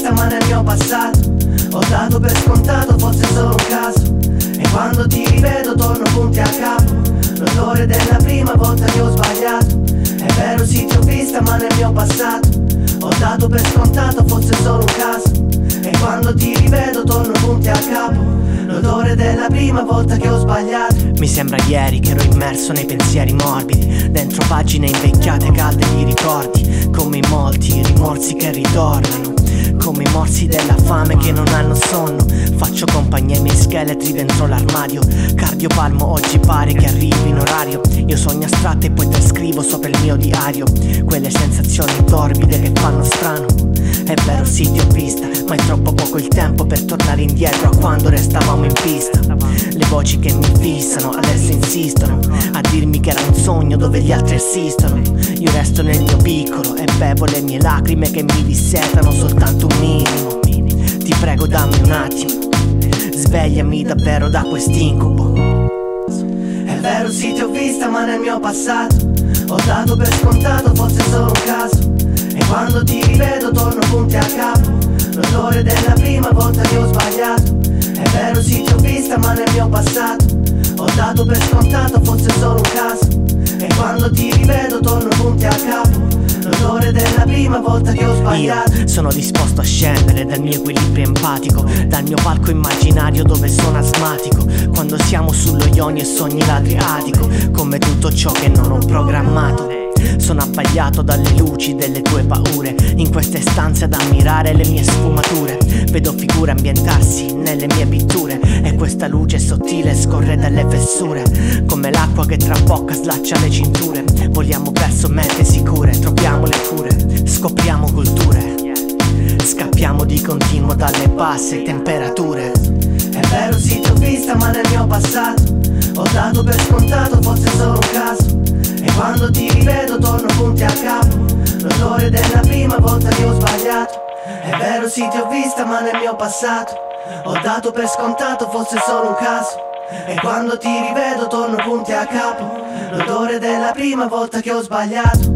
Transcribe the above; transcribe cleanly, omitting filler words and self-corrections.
vista ma nel mio passato ho dato per scontato fosse solo un caso. E quando ti rivedo torno punti a capo, l'odore della prima volta che ho sbagliato. È vero sì ti ho vista ma nel mio passato ho dato per scontato fosse solo un caso. E quando ti rivedo torno punti a capo, l'odore della prima volta che ho sbagliato. Mi sembra ieri che ero immerso nei pensieri morbidi, dentro pagine invecchiate calde di ricordi, come in molti rimorsi che ritornano, come i morsi della fame che non hanno sonno. Faccio compagnia ai miei scheletri dentro l'armadio, cardiopalmo oggi pare che arrivi in orario. Io sogno astratto e poi te scrivo sopra il mio diario quelle sensazioni torbide che fanno strano. È vero sì ti ho vista, ma è troppo poco il tempo per tornare indietro a quando restavamo in pista. Le voci che mi fissano adesso insistono a dirmi che era un sogno dove gli altri assistono. Io resto nel mio piccolo e bevo le mie lacrime che mi dissetano soltanto un minimo. Ti prego dammi un attimo, svegliami davvero da quest'incubo. È vero sì ti ho vista ma nel mio passato ho dato per scontato fosse solo un caso. E quando ti rivedo torno punti a capo, l'odore della prima volta che ho sbagliato. È vero sì ti ho vista ma nel mio passato ho dato per scontato fosse solo un caso. E quando ti rivedo torno punti a capo, l'odore della prima volta che ho sbagliato. Io sono disposto a scendere dal mio equilibrio empatico, dal mio palco immaginario dove sono asmatico, quando siamo sullo Ionio e sogni l'Adriatico, come tutto ciò che non ho programmato. Sono abbagliato dalle luci delle tue paure, in queste stanze ad ammirare le mie sfumature. Vedo figure ambientarsi nelle mie pitture e questa luce sottile scorre dalle fessure, come l'acqua che trabocca slaccia le cinture. Voliamo verso mete sicure, troviamo le cure, scopriamo culture, scappiamo di continuo dalle basse temperature. È vero sì ti ho vista ma nel mio passato ho dato per scontato fosse solo un caso. E quando ti rivedo torno punti a capo, l'odore della prima volta che ho sbagliato. È vero sì ti ho vista ma nel mio passato ho dato per scontato fosse solo un caso. E quando ti rivedo torno punti a capo, l'odore della prima volta che ho sbagliato.